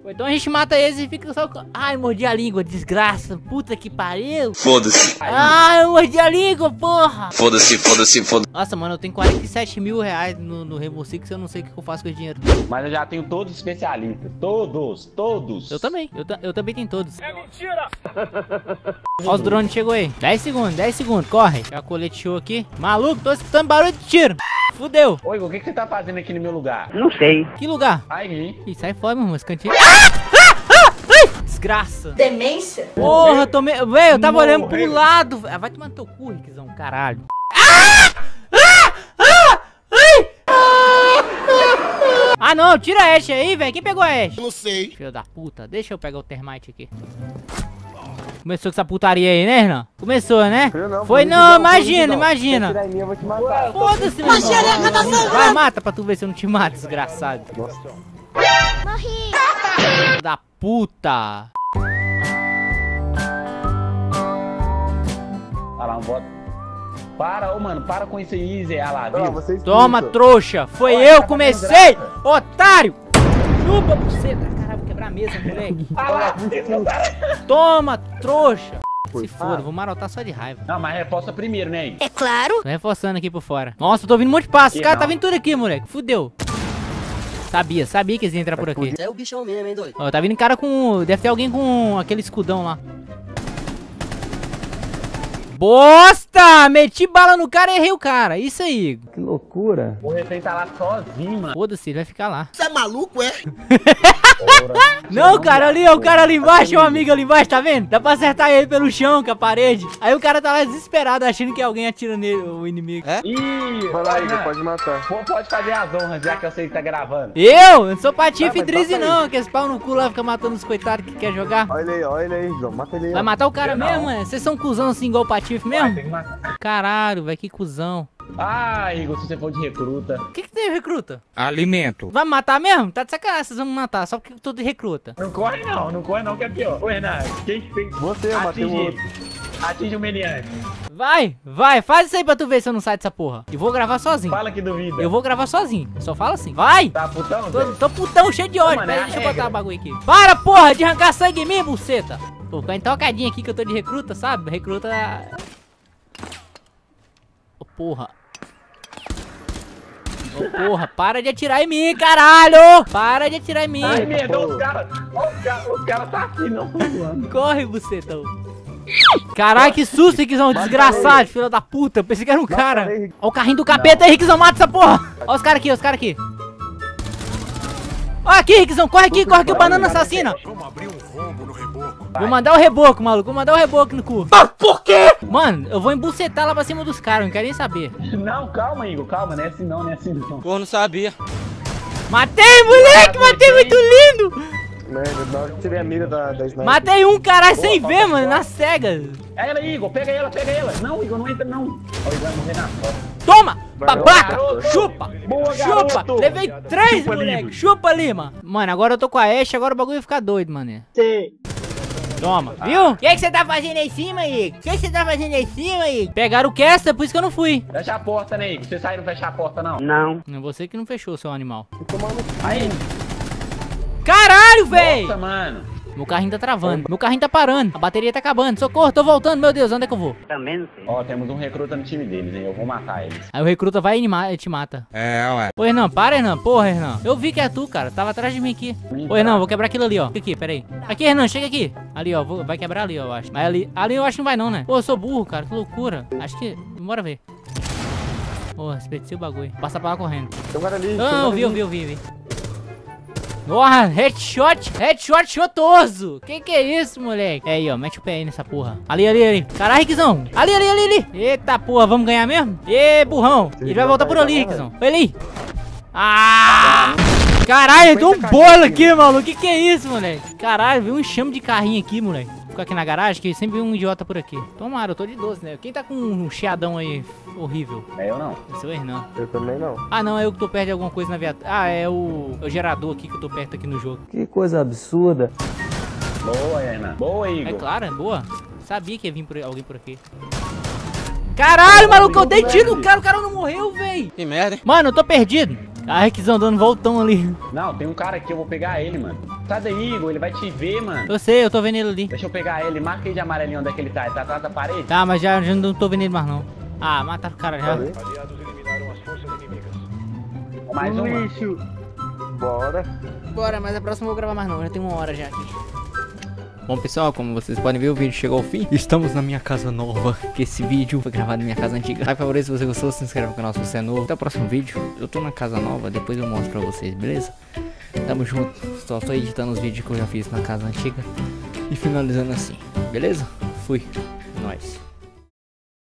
Então a gente mata eles e fica só... Ai, mordi a língua, desgraça. Puta que pariu. Foda-se. Ai, eu mordi a língua, porra. Foda-se, foda-se, foda-se. Nossa, mano, eu tenho 47 mil reais no Rainbow Six. Eu não sei o que eu faço com esse dinheiro. Mas eu já tenho todos os especialistas. Todos. Eu também. Eu também tenho todos. É mentira. Ó, os drones chegou aí. 10 segundos, corre. Já colete show aqui. Maluco, tô escutando barulho de tiro. Fudeu. Ô, Igor, o que você tá fazendo aqui no meu lugar? Não sei. Que lugar? Aí. Ih, sai fora, meu irmão, esse cantinho. Desgraça. Demência? Porra, tomei... Véi, eu tava olhando pro lado. Ah, vai tomar no teu cu, Rickzão, caralho. Ah, não, tira a Ashe aí, velho. Quem pegou a Ashe? Não sei. Filho da puta, deixa eu pegar o termite aqui. Começou com essa putaria aí, né, Renan? Começou, né? Foi não, imagina. Foda-se, meu irmão. Vai, mata pra tu ver se eu não te mato, desgraçado. Morri. Filho da puta. Olha lá, um bota. Para, ô, mano, para com isso aí, Zé. Olha lá, viu? Toma, trouxa. Foi eu que comecei, otário. Chupa, buceta. Caralho, vou quebrar a mesa, moleque. Toma, trouxa. Se foda, vou marotar só de raiva. Não, mas reforça primeiro, né, Igor? É claro. Tô reforçando aqui por fora. Nossa, eu tô ouvindo um monte de passo. Os caras tá vindo tudo aqui, moleque. Fudeu. Sabia que eles iam entrar por aqui. É o bichão mesmo, hein, doido? Ó, tá vindo cara com... Deve ter alguém com aquele escudão lá. Bosta! Meti bala no cara e errei o cara. Isso aí. Que loucura. O refém tá lá sozinho, mano. Foda-se, ele vai ficar lá. Você é maluco, é? Não, cara, ali, ó, o cara ali embaixo, o amigo ali embaixo, tá vendo? Dá pra acertar ele pelo chão, com a parede. Aí o cara tá lá desesperado, achando que alguém atira nele, o inimigo. É? Ih, Vai lá, Igor, pode matar. Pode fazer as honras, já que eu sei que tá gravando. Eu não sou patife Ah, mas Drizzy mata não, que esse pau no cu lá fica matando os coitados que quer jogar. Olha ele aí, Igor. Mata ele aí. Vai matar o cara mesmo, mano? Vocês são cuzão assim igual o patife mesmo? Tem que matar. Caralho, velho, que cuzão. Ah, Igor, se você for de recruta. O que tem, recruta? Alimento. Vai me matar mesmo? Tá de sacanagem, vocês vão me matar, só porque eu tô de recruta. Não corre não, que é pior. Ô, Renan, quem que fez? Você, eu matei o outro. Atinge o meliante. Vai, faz isso aí pra tu ver se eu não saio dessa porra. E vou gravar sozinho. Fala que duvida. Eu vou gravar sozinho, só fala assim. Vai! Tá putão, Zé? Tô putão, cheio de ódio. Mano, Pera aí, é a deixa eu regra. botar o bagulho aqui. Para, porra, de arrancar sangue em mim, buceta. Tô ficando tocadinho aqui que eu tô de recruta, sabe? Recruta... Ô, porra. Ô, porra, para de atirar em mim, caralho! Para de atirar em mim. Ai, medo, os caras tá aqui, não. Corre, bucetão. Caralho, que susto, Rickzão, desgraçado, filho da puta. Eu pensei que era um cara. Ó o carrinho do capeta aí, Rickzão, mata essa porra. Ó os caras aqui, Ó aqui, Rickzão, corre aqui, o banana assassina. Vamos abrir um rombo no reboco. Vou mandar o reboco, maluco, vou mandar o reboco no cu. Por quê? Mano, eu vou embucetar lá pra cima dos caras, não quero nem saber. Não, calma, Igor, calma, não é assim não, Corno sabia. Matei, moleque, matei, muito lindo. Na hora que tirei a mira da sniper. Matei um caralho sem ver, mano, nas cegas. É ela, Igor, pega ela. Não, Igor, não entra não. Ó, o Igor vai morrer na foto. Toma, babaca, garoto. chupa, Boa, chupa. garoto. Levei 3, Chupa, moleque, livre. chupa, Lima. Mano, agora eu tô com a Ashe, agora o bagulho vai ficar doido, mané. Toma, viu? O que você tá fazendo aí em cima, Igor? Pegaram o Caster, por isso que eu não fui. Fecha a porta, né, Igor? Você sai e não fecha a porta, não. Não. É você que não fechou, seu animal. Aí. Caralho, véi! Nossa, mano. Meu carrinho tá travando, meu carrinho tá parando, a bateria tá acabando. Socorro, tô voltando, meu Deus, onde é que eu vou? Também não sei. Ó, temos um recruta no time deles, hein? Eu vou matar eles. Aí o recruta vai e te mata. É, ué. Ô, Hernan, para, Hernan. Porra, Hernan. Eu vi que é tu, cara. Tava atrás de mim aqui. Ô, Hernan, vou quebrar aquilo ali, ó. Aqui, peraí. Aqui, Hernan, chega aqui. Ali, ó. Vai quebrar ali, ó, eu acho. Mas ali eu acho que não vai não, né? Pô, eu sou burro, cara. Que loucura. Acho que... Bora ver. Porra, desperdicei o bagulho. Passa pra lá correndo. Tem um cara ali. Ah, eu vi. Porra, headshot chotoso. Que é isso, moleque? É aí, ó, mete o pé aí nessa porra. Ali. Caralho, Rickzão. Ali. Eita porra, vamos ganhar mesmo? Ê, burrão. Ele vai voltar por ali, Rickzão. Foi ali. Ah! Caralho, deu um bolo aqui, maluco. Que é isso, moleque? Caralho, viu um enxame de carrinho aqui, moleque. Fica aqui na garagem, que sempre vem um idiota por aqui. Tomara, eu tô de 12, né? Quem tá com um chiadão aí horrível? É eu não. Esse é o Hernan. Eu também não. Ah, não, é eu que tô perto de alguma coisa na viatura. Ah, é o gerador aqui que eu tô perto aqui no jogo. Que coisa absurda. Boa, Renan. Boa, É Igor. claro, é boa. Sabia que ia vir alguém por aqui. Caralho, maluco, eu dei tiro no cara, o cara não morreu, véi. Que merda, hein? Mano, eu tô perdido. Ah, Rickzão dando voltão ali. Não, tem um cara aqui, eu vou pegar ele, mano. Sai daí, Igor, ele vai te ver, mano. Eu sei, eu tô vendo ele ali. Deixa eu pegar ele, marca aí de amarelinho onde é que ele tá. Ele tá atrás da parede? Tá, mas já não tô vendo ele mais não. Ah, mataram o cara já. Mais um, mano. Bora. Bora, mas a próxima eu vou gravar mais não, já tem 1 hora já aqui. Bom pessoal, como vocês podem ver, o vídeo chegou ao fim. Estamos na minha casa nova, que esse vídeo foi gravado na minha casa antiga. Like, favorito se você gostou, se inscreve no canal se você é novo. Até o próximo vídeo. Eu tô na casa nova, depois eu mostro pra vocês, beleza? Tamo junto, só tô editando os vídeos que eu já fiz na casa antiga e finalizando assim, beleza? Fui, nóis.